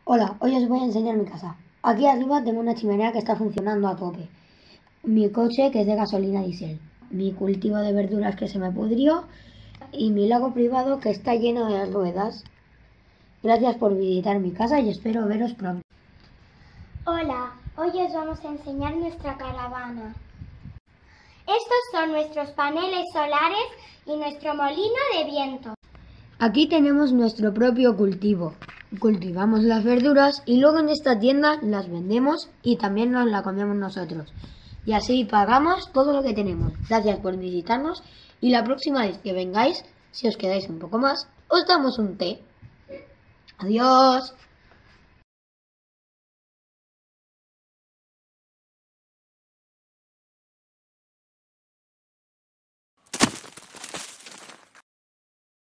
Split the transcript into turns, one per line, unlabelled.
Hola, hoy os voy a enseñar mi casa. Aquí arriba tengo una chimenea que está funcionando a tope. Mi coche que es de gasolina diésel. Mi cultivo de verduras que se me pudrió. Y mi lago privado que está lleno de ruedas. Gracias por visitar mi casa y espero veros pronto.
Hola, hoy os vamos a enseñar nuestra caravana. Estos son nuestros paneles solares y nuestro molino de viento.
Aquí tenemos nuestro propio cultivo. Cultivamos las verduras y luego en esta tienda las vendemos y también nos las comemos nosotros. Y así pagamos todo lo que tenemos. Gracias por visitarnos y la próxima vez que vengáis, si os quedáis un poco más, os damos un té. Adiós.